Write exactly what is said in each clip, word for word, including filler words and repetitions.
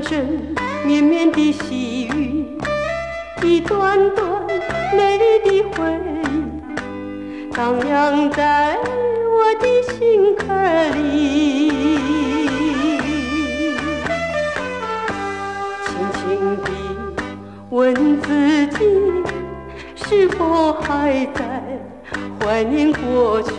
阵绵绵的细雨，一段段美丽的回忆，荡漾在我的心坎里。轻轻地问自己，是否还在怀念过去？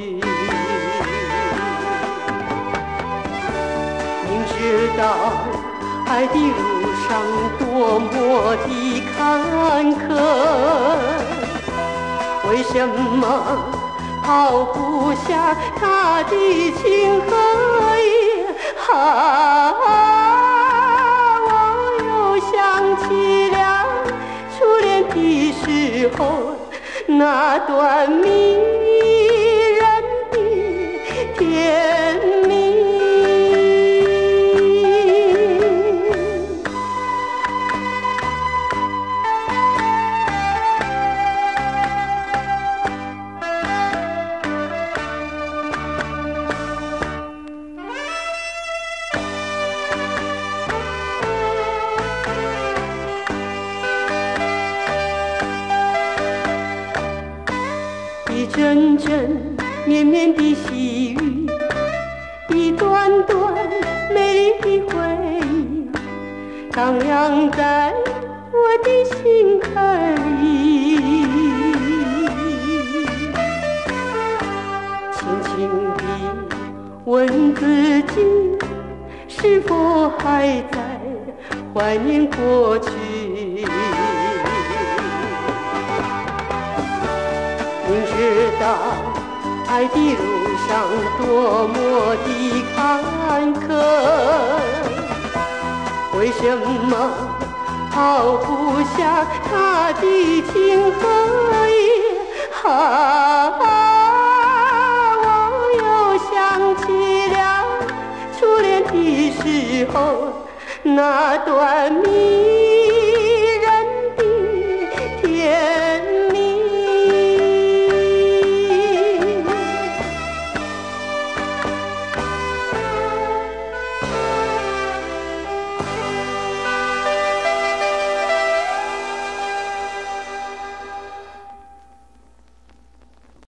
明知道爱的路上多么的坎坷，为什么抛不下他的情和义？啊，我又想起了初恋的时候，那段迷人的甜蜜。一阵阵绵绵的细雨，一段段美丽的回忆，荡漾在我的心坎里。轻轻地问自己，是否还在怀念过去？明知道爱的路上多么的坎坷，为什么抛不下他的情和义？啊，我又想起了初恋的时候，那段迷